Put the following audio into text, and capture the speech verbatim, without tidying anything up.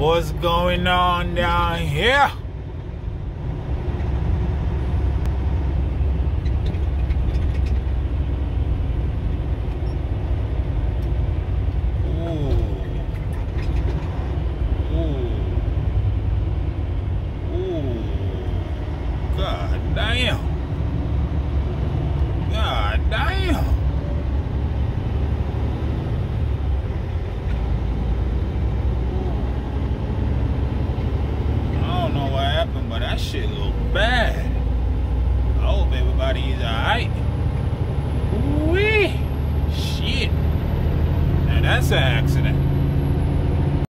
What's going on down here? Ooh. Ooh. Ooh. God damn. God damn. But that shit look bad. I hope everybody's alright. Wee shit. Now that's an accident.